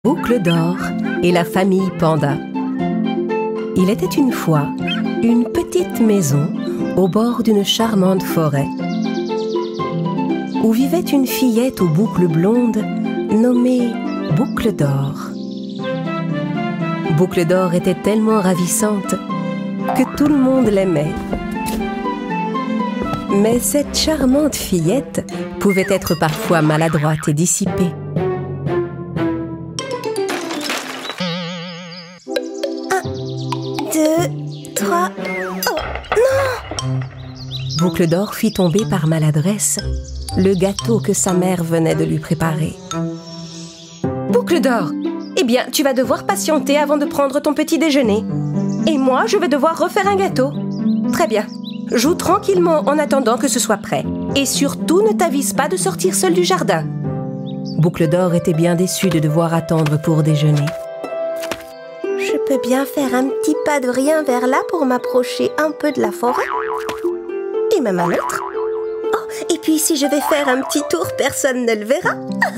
Boucle d'or et la famille Panda. Il était une fois une petite maison au bord d'une charmante forêt où vivait une fillette aux boucles blondes nommée Boucle d'or. Boucle d'or était tellement ravissante que tout le monde l'aimait. Mais cette charmante fillette pouvait être parfois maladroite et dissipée. Oh, non! Boucle d'or fit tomber par maladresse le gâteau que sa mère venait de lui préparer. Boucle d'or, eh bien, tu vas devoir patienter avant de prendre ton petit déjeuner. Et moi, je vais devoir refaire un gâteau. Très bien. Joue tranquillement en attendant que ce soit prêt. Et surtout, ne t'avise pas de sortir seule du jardin. Boucle d'or était bien déçue de devoir attendre pour déjeuner. Je peux bien faire un petit pas de rien vers là pour m'approcher un peu de la forêt. Et même un autre. Oh, et puis si je vais faire un petit tour, personne ne le verra.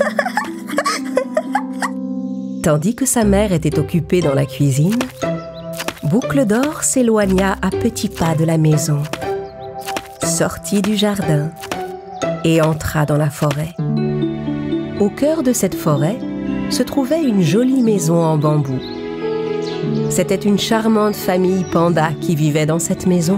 Tandis que sa mère était occupée dans la cuisine, Boucle d'or s'éloigna à petits pas de la maison, sortit du jardin et entra dans la forêt. Au cœur de cette forêt se trouvait une jolie maison en bambou. C'était une charmante famille panda qui vivait dans cette maison.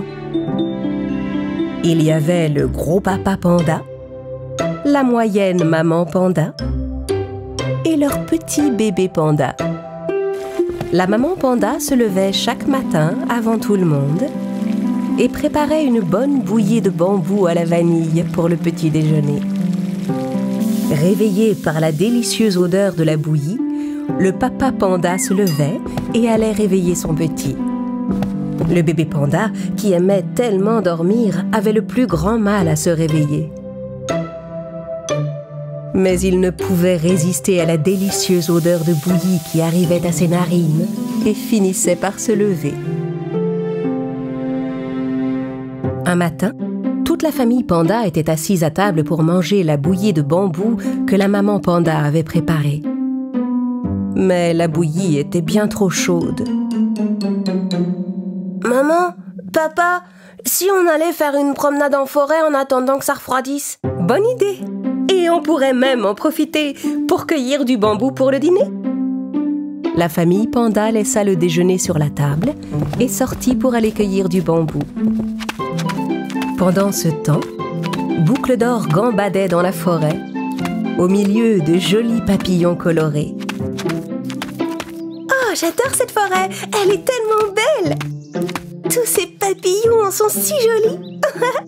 Il y avait le gros papa panda, la moyenne maman panda et leur petit bébé panda. La maman panda se levait chaque matin avant tout le monde et préparait une bonne bouillie de bambou à la vanille pour le petit déjeuner. Réveillé par la délicieuse odeur de la bouillie, le papa panda se levait et allait réveiller son petit. Le bébé panda, qui aimait tellement dormir, avait le plus grand mal à se réveiller. Mais il ne pouvait résister à la délicieuse odeur de bouillie qui arrivait à ses narines et finissait par se lever. Un matin, toute la famille panda était assise à table pour manger la bouillie de bambou que la maman panda avait préparée. Mais la bouillie était bien trop chaude. Maman, papa, si on allait faire une promenade en forêt en attendant que ça refroidisse? Bonne idée! Et on pourrait même en profiter pour cueillir du bambou pour le dîner. La famille panda laissa le déjeuner sur la table et sortit pour aller cueillir du bambou. Pendant ce temps, Boucle d'or gambadait dans la forêt, au milieu de jolis papillons colorés. Oh, j'adore cette forêt! Elle est tellement belle! Tous ces papillons en sont si jolis!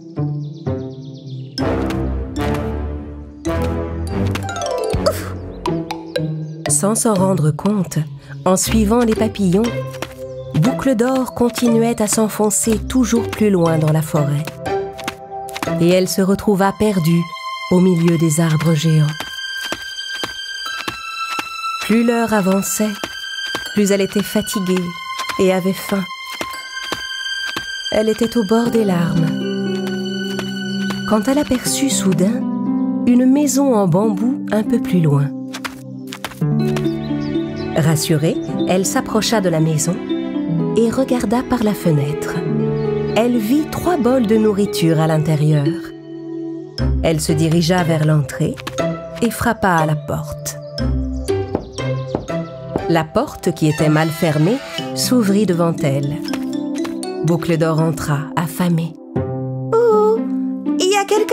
Sans s'en rendre compte, en suivant les papillons, Boucle d'or continuait à s'enfoncer toujours plus loin dans la forêt. Et elle se retrouva perdue au milieu des arbres géants. Plus l'heure avançait, plus elle était fatiguée et avait faim. Elle était au bord des larmes, quand elle aperçut soudain une maison en bambou un peu plus loin. Rassurée, elle s'approcha de la maison et regarda par la fenêtre. Elle vit 3 bols de nourriture à l'intérieur. Elle se dirigea vers l'entrée et frappa à la porte. La porte, qui était mal fermée, s'ouvrit devant elle. Boucle d'or entra, affamée. Oh, il y a quelqu'un?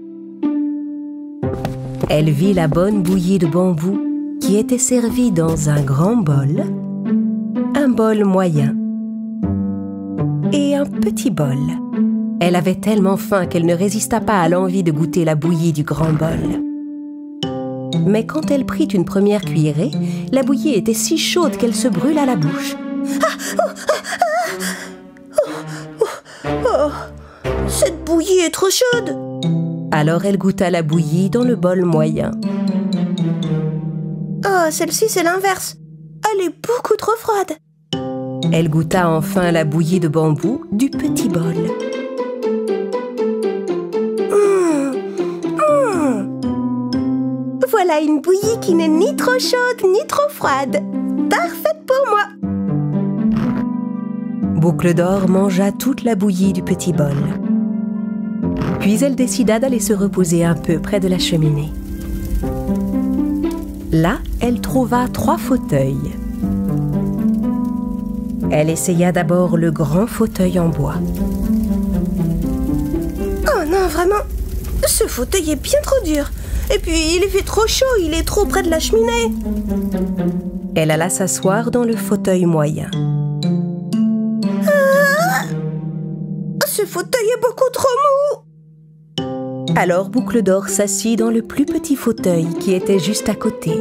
Elle vit la bonne bouillie de bambou qui était servie dans un grand bol, un bol moyen et un petit bol. Elle avait tellement faim qu'elle ne résista pas à l'envie de goûter la bouillie du grand bol. Mais quand elle prit une première cuillerée, la bouillie était si chaude qu'elle se brûla la bouche. Cette bouillie est trop chaude! Alors elle goûta la bouillie dans le bol moyen. Oh, celle-ci, c'est l'inverse. Elle est beaucoup trop froide. Elle goûta enfin la bouillie de bambou du petit bol. Voilà voilà une bouillie qui n'est ni trop chaude ni trop froide. Parfaite pour moi. Boucle d'Or mangea toute la bouillie du petit bol. Puis elle décida d'aller se reposer un peu près de la cheminée. Là, elle trouva 3 fauteuils. Elle essaya d'abord le grand fauteuil en bois. Oh non, vraiment, ce fauteuil est bien trop dur. Et puis, il fait trop chaud, il est trop près de la cheminée. Elle alla s'asseoir dans le fauteuil moyen. Ce fauteuil est beaucoup trop mou. Alors Boucle d'Or s'assit dans le plus petit fauteuil qui était juste à côté.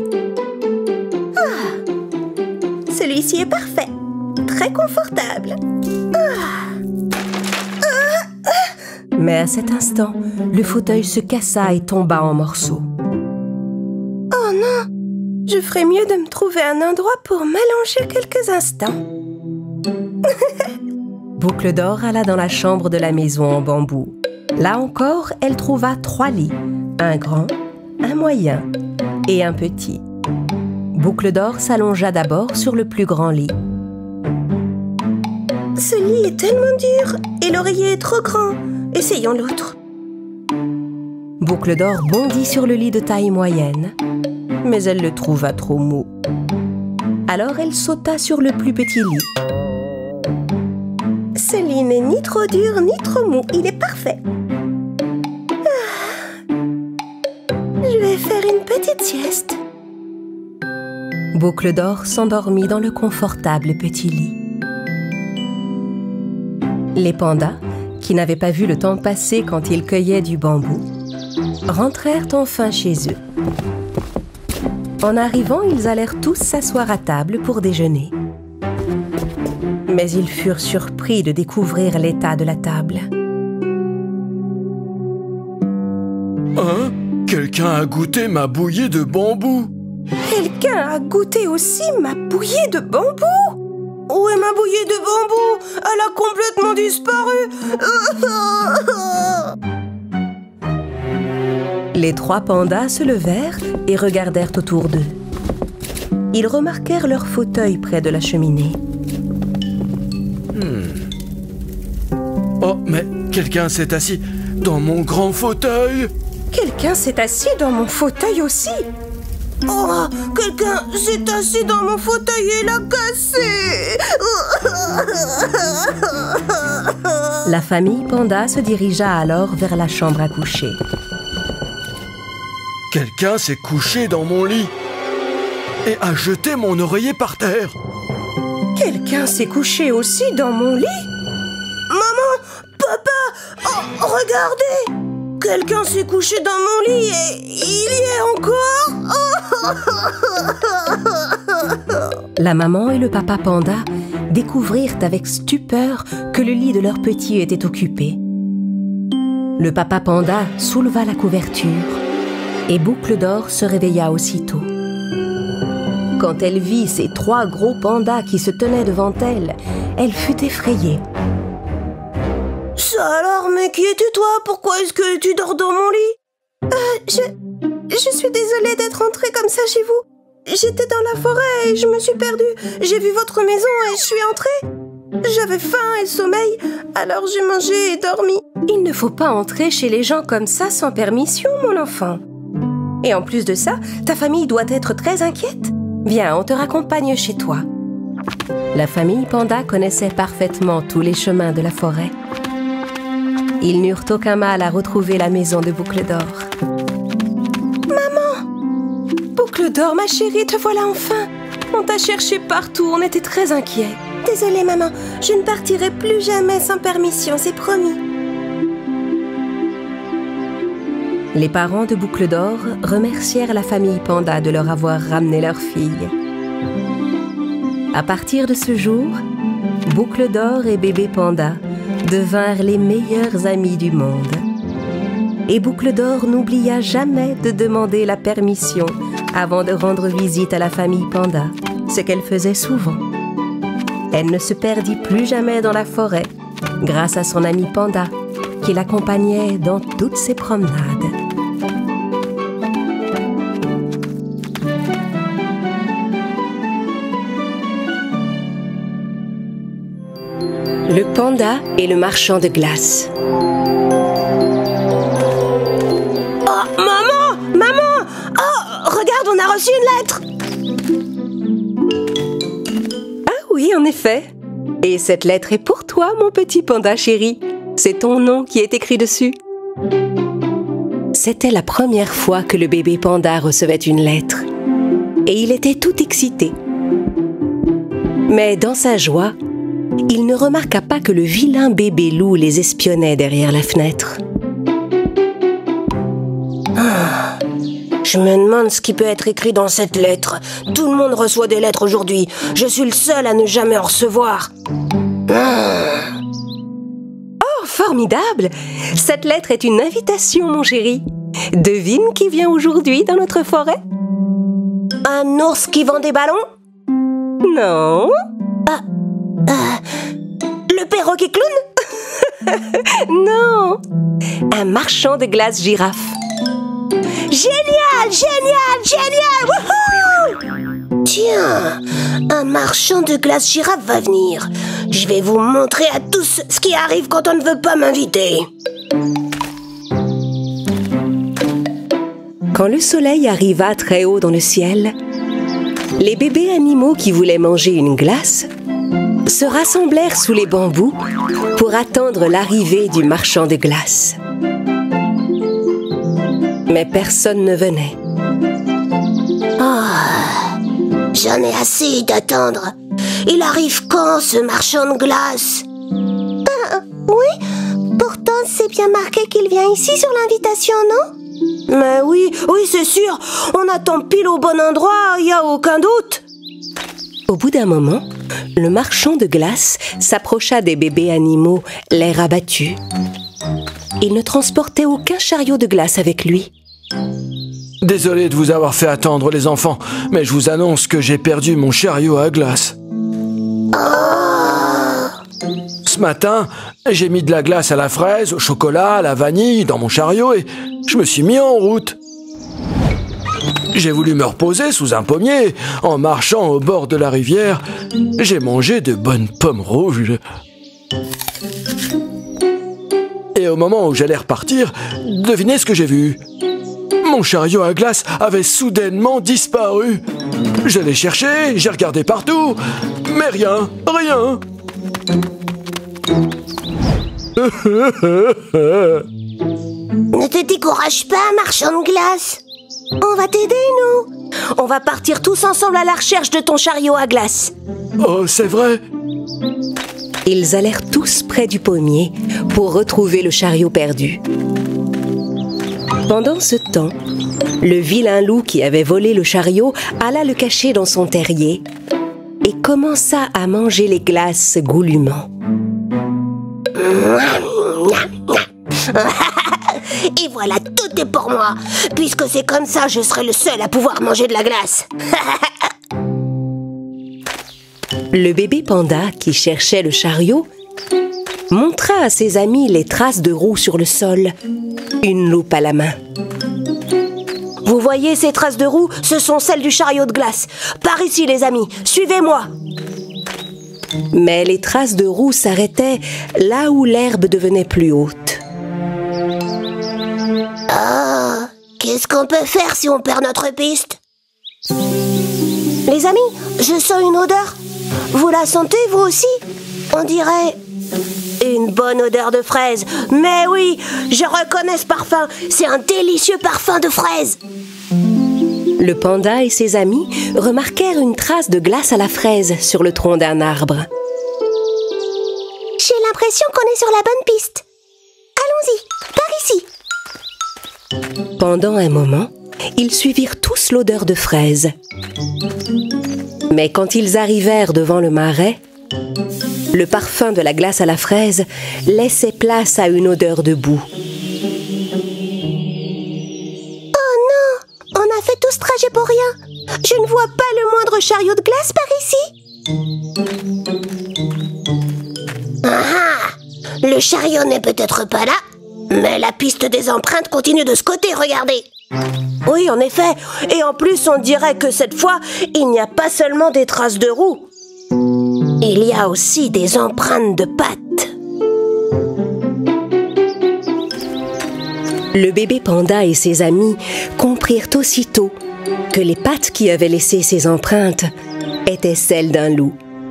Celui-ci est parfait, très confortable. Mais à cet instant, le fauteuil se cassa et tomba en morceaux. Oh non, je ferais mieux de me trouver un endroit pour m'allonger quelques instants. Boucle d'Or alla dans la chambre de la maison en bambou. Là encore, elle trouva 3 lits, un grand, un moyen et un petit. Boucle d'Or s'allongea d'abord sur le plus grand lit. Ce lit est tellement dur et l'oreiller est trop grand. Essayons l'autre. Boucle d'Or bondit sur le lit de taille moyenne, mais elle le trouva trop mou. Alors elle sauta sur le plus petit lit. Ce lit n'est ni trop dur ni trop mou, il est parfait. Je vais faire une petite sieste. Boucle d'Or s'endormit dans le confortable petit lit. Les pandas, qui n'avaient pas vu le temps passer quand ils cueillaient du bambou, rentrèrent enfin chez eux. En arrivant, ils allèrent tous s'asseoir à table pour déjeuner. Mais ils furent surpris de découvrir l'état de la table. Hein? Quelqu'un a goûté ma bouillie de bambou? Quelqu'un a goûté aussi ma bouillie de bambou? Où est ma bouillie de bambou? Elle a complètement disparu. Les 3 pandas se levèrent et regardèrent autour d'eux. Ils remarquèrent leur fauteuil près de la cheminée. Oh, mais quelqu'un s'est assis dans mon grand fauteuil. Quelqu'un s'est assis dans mon fauteuil aussi. Oh, quelqu'un s'est assis dans mon fauteuil et l'a cassé. La famille panda se dirigea alors vers la chambre à coucher. Quelqu'un s'est couché dans mon lit et a jeté mon oreiller par terre. Quelqu'un s'est couché aussi dans mon lit? Maman, papa, oh, regardez! Quelqu'un s'est couché dans mon lit et il y est encore. La maman et le papa panda découvrirent avec stupeur que le lit de leur petit était occupé. Le papa panda souleva la couverture et Boucle d'Or se réveilla aussitôt. Quand elle vit ces 3 gros pandas qui se tenaient devant elle, elle fut effrayée. Ça alors, mais qui es-tu toi? Pourquoi est-ce que tu dors dans mon lit? Je suis désolée d'être entrée comme ça chez vous. J'étais dans la forêt et je me suis perdue. J'ai vu votre maison et je suis entrée. J'avais faim et sommeil, alors j'ai mangé et dormi. Il ne faut pas entrer chez les gens comme ça sans permission, mon enfant. Et en plus de ça, ta famille doit être très inquiète. Viens, on te raccompagne chez toi. La famille panda connaissait parfaitement tous les chemins de la forêt. Ils n'eurent aucun mal à retrouver la maison de Boucle d'Or. Maman! Boucle d'Or, ma chérie, te voilà enfin! On t'a cherché partout, on était très inquiets. Désolée, maman, je ne partirai plus jamais sans permission, c'est promis. Les parents de Boucle d'Or remercièrent la famille panda de leur avoir ramené leur fille. À partir de ce jour, Boucle d'Or et bébé panda devinrent les meilleurs amis du monde. Et Boucle d'Or n'oublia jamais de demander la permission avant de rendre visite à la famille panda, ce qu'elle faisait souvent. Elle ne se perdit plus jamais dans la forêt, grâce à son ami panda, qui l'accompagnait dans toutes ses promenades. Le panda et le marchand de glace. Oh, maman! Maman! Oh, regarde, on a reçu une lettre! Ah oui, en effet. Et cette lettre est pour toi, mon petit panda chéri. C'est ton nom qui est écrit dessus. C'était la première fois que le bébé panda recevait une lettre. Et il était tout excité. Mais dans sa joie, il ne remarqua pas que le vilain bébé loup les espionnait derrière la fenêtre. Je me demande ce qui peut être écrit dans cette lettre. Tout le monde reçoit des lettres aujourd'hui. Je suis le seul à ne jamais en recevoir. Oh, formidable! Cette lettre est une invitation, mon chéri. Devine qui vient aujourd'hui dans notre forêt? Un ours qui vend des ballons? Non. Le perroquet clown? Non. Un marchand de glace girafe. Génial, génial, génial! Wouhou! Tiens, un marchand de glace girafe va venir. Je vais vous montrer à tous ce qui arrive quand on ne veut pas m'inviter. Quand le soleil arriva très haut dans le ciel, les bébés animaux qui voulaient manger une glace se rassemblèrent sous les bambous pour attendre l'arrivée du marchand de glace. Mais personne ne venait. Oh, j'en ai assez d'attendre. Il arrive quand, ce marchand de glace? Oui, pourtant c'est bien marqué qu'il vient ici sur l'invitation, non? Mais oui, c'est sûr. On attend pile au bon endroit, il n'y a aucun doute. Au bout d'un moment, le marchand de glace s'approcha des bébés animaux, l'air abattu. Il ne transportait aucun chariot de glace avec lui. Désolé de vous avoir fait attendre, les enfants, mais je vous annonce que j'ai perdu mon chariot à glace. Ce matin, j'ai mis de la glace à la fraise, au chocolat, à la vanille dans mon chariot et je me suis mis en route. J'ai voulu me reposer sous un pommier. En marchant au bord de la rivière, j'ai mangé de bonnes pommes rouges. Et au moment où j'allais repartir, devinez ce que j'ai vu? Mon chariot à glace avait soudainement disparu. Je l'ai cherché, j'ai regardé partout, mais rien. Ne te décourage pas, marchand de glace. On va t'aider, nous. On va partir tous ensemble à la recherche de ton chariot à glace. Oh, c'est vrai? Ils allèrent tous près du pommier pour retrouver le chariot perdu. Pendant ce temps, le vilain loup qui avait volé le chariot alla le cacher dans son terrier et commença à manger les glaces goulûment. Et voilà, tout est pour moi. Puisque c'est comme ça, je serai le seul à pouvoir manger de la glace. Le bébé panda qui cherchait le chariot montra à ses amis les traces de roues sur le sol, une loupe à la main. Vous voyez ces traces de roues? Ce sont celles du chariot de glace. Par ici, les amis, suivez-moi. Mais les traces de roues s'arrêtaient là où l'herbe devenait plus haute. Ah, qu'est-ce qu'on peut faire si on perd notre piste? Les amis, je sens une odeur. Vous la sentez, vous aussi? On dirait une bonne odeur de fraise. Mais oui, je reconnais ce parfum. C'est un délicieux parfum de fraise. Le panda et ses amis remarquèrent une trace de glace à la fraise sur le tronc d'un arbre. J'ai l'impression qu'on est sur la bonne piste. Allons-y, par ici. Pendant un moment, ils suivirent tous l'odeur de fraise. Mais quand ils arrivèrent devant le marais, le parfum de la glace à la fraise laissait place à une odeur de boue. Oh non! On a fait tout ce trajet pour rien. Je ne vois pas le moindre chariot de glace par ici. Ah! Le chariot n'est peut-être pas là, mais la piste des empreintes continue de ce côté, regardez. Oui, en effet. Et en plus, on dirait que cette fois, il n'y a pas seulement des traces de roues. Il y a aussi des empreintes de pattes. Le bébé panda et ses amis comprirent aussitôt que les pattes qui avaient laissé ces empreintes étaient celles d'un loup.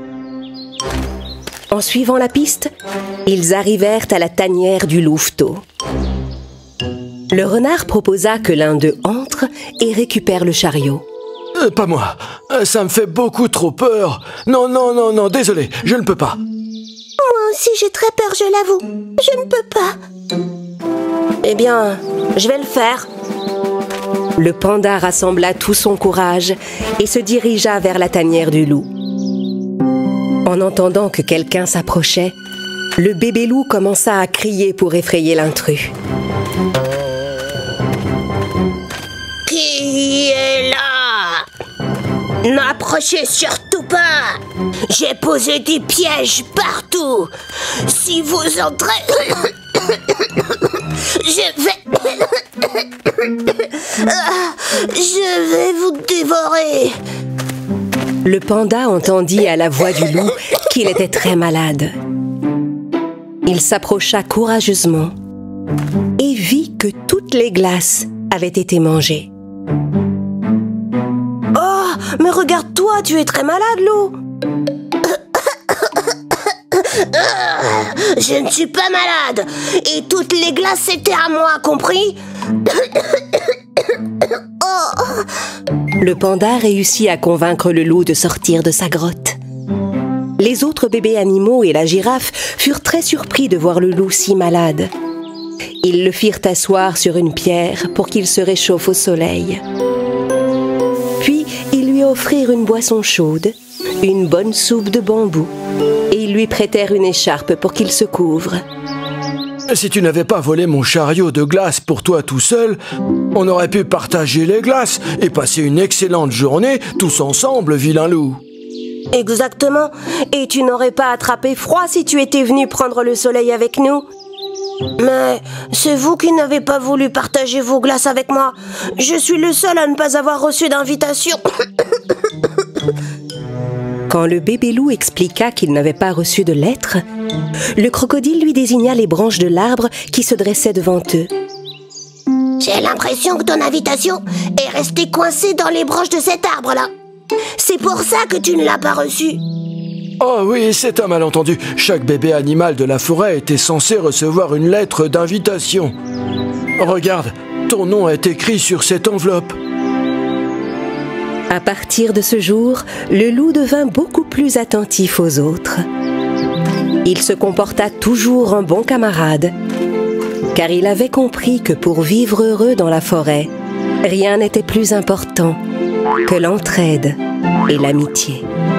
En suivant la piste, ils arrivèrent à la tanière du louveteau. Le renard proposa que l'un d'eux entre et récupère le chariot. Pas moi, ça me fait beaucoup trop peur. Non, non, non, non, désolé, je ne peux pas. Moi aussi j'ai très peur, je l'avoue. Je ne peux pas. Eh bien, je vais le faire. Le panda rassembla tout son courage et se dirigea vers la tanière du loup. En entendant que quelqu'un s'approchait, le bébé loup commença à crier pour effrayer l'intrus. Qui est là? N'approchez surtout pas. J'ai posé des pièges partout. Si vous entrez, je vais vous dévorer. Le panda entendit à la voix du loup qu'il était très malade. Il s'approcha courageusement et vit que toutes les glaces avaient été mangées. Oh, mais regarde-toi, tu es très malade, loup. Je ne suis pas malade. Et toutes les glaces, c'était à moi, compris? Le panda réussit à convaincre le loup de sortir de sa grotte. Les autres bébés animaux et la girafe furent très surpris de voir le loup si malade. Ils le firent asseoir sur une pierre pour qu'il se réchauffe au soleil. Puis, ils lui offrirent une boisson chaude, une bonne soupe de bambou, et ils lui prêtèrent une écharpe pour qu'il se couvre. Si tu n'avais pas volé mon chariot de glace pour toi tout seul, on aurait pu partager les glaces et passer une excellente journée tous ensemble, vilain loup. Exactement. Et tu n'aurais pas attrapé froid si tu étais venu prendre le soleil avec nous. Mais c'est vous qui n'avez pas voulu partager vos glaces avec moi. Je suis le seul à ne pas avoir reçu d'invitation. Quand le bébé loup expliqua qu'il n'avait pas reçu de lettre, le crocodile lui désigna les branches de l'arbre qui se dressaient devant eux. J'ai l'impression que ton invitation est restée coincée dans les branches de cet arbre-là. C'est pour ça que tu ne l'as pas reçue. Oh oui, c'est un malentendu. Chaque bébé animal de la forêt était censé recevoir une lettre d'invitation. Regarde, ton nom est écrit sur cette enveloppe. À partir de ce jour, le loup devint beaucoup plus attentif aux autres. Il se comporta toujours en bon camarade, car il avait compris que pour vivre heureux dans la forêt, rien n'était plus important que l'entraide et l'amitié.